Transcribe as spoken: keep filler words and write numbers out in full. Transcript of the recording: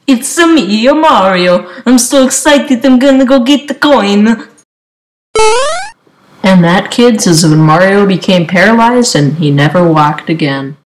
It's a me, a Mario. I'm so excited I'm gonna go get the coin. And that, kids, is when Mario became paralyzed and he never walked again.